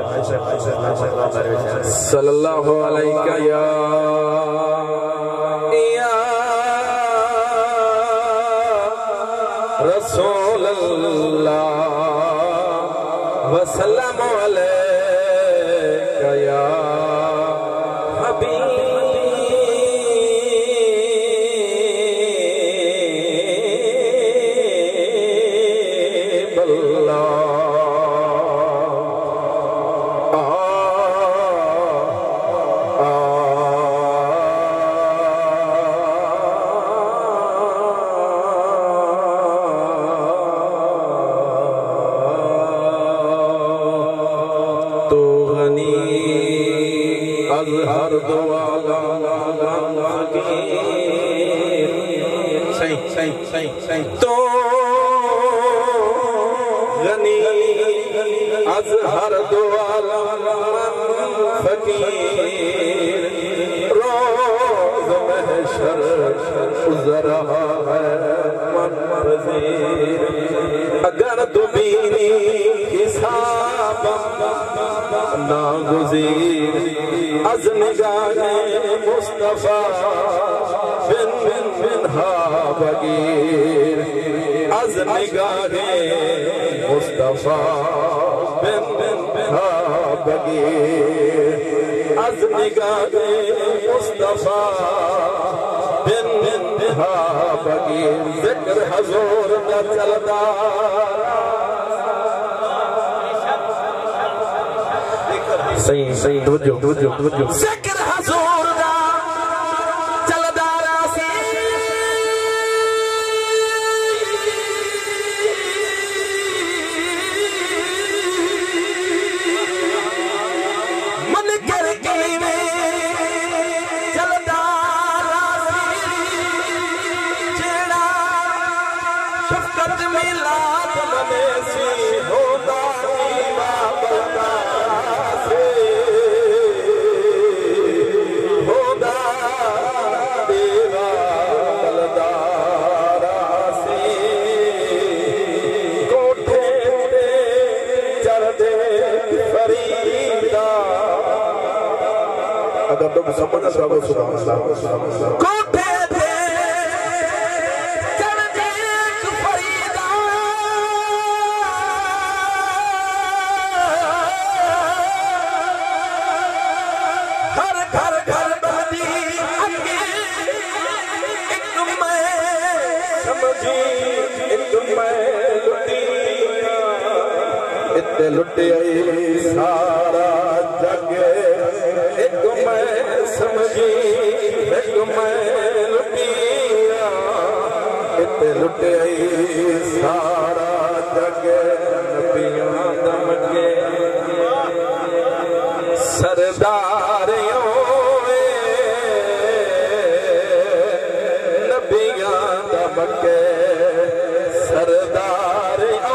सल्लल्लाहु अलैका या रसूल अल्लाह वसल्लम अलैका या हबीब हर दुआ सही सही सही सही तो गनी अज हर दुआ फकीर रोज महशर गुजर रहा है मन वजीर अगर दुबीनी हिसाब ना गुजीर अज निगाहे मुस्तफा बिन बिन बिन हा बगीर अज निगाहे मुस्तफा बिन बिन बिन हा बगीर अज निगाहे मुस्तफा बिन बिन बिन हा बगीर जिक्र हजूर दा चलदा सही सही तवज्जो तवज्जो तवज्जो जिक्र हुजूर दा चलदा रासी मन कर कीवे चलदा रासी जेड़ा शफकत मिलाद मने सी होदा नीवा बलदा अगर तुम समझ सको सुभान अल्लाह कोठे पे चढ़ दे फरीदा हर घर घर बहदी अगे एक मैं समझी एक मैं लुटी इतने लुटी आई सारा जग एक मैं समझी एक मैं लुटिया इतने लुटे आई सारा जग नबियां दमके सरदारियों नबियां दमके सरदारियों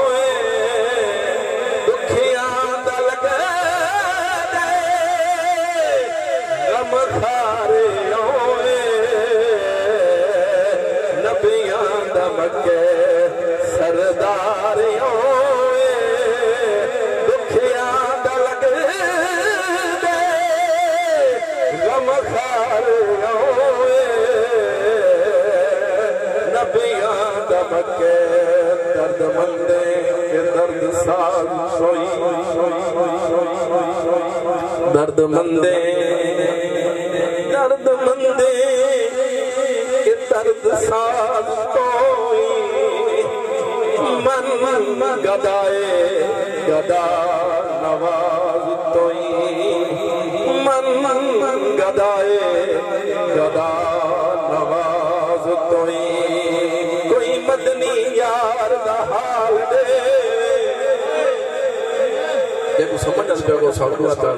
दमके सरदारियों दुखिया दलग दे गम खारियों नबिया दमके दर्द मंदे के दर्द साज सोई दर्द मंदे दर्द साज कोई मन मन गदाए गदा नवाज तोई मन मन गदाए गदा नवाज तोई कोई मदनी यार दा हाल दे देखो समझ आ गया साधु आता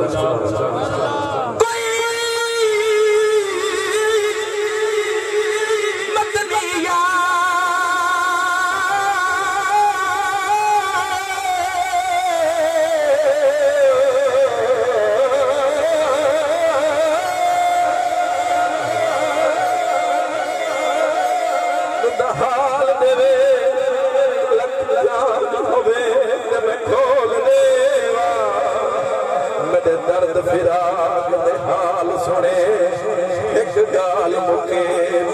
हाल देवे लख लाख होवे ते मैं खोल देवा दे दर्द फिराक दे हाल सुने एक गाल मुके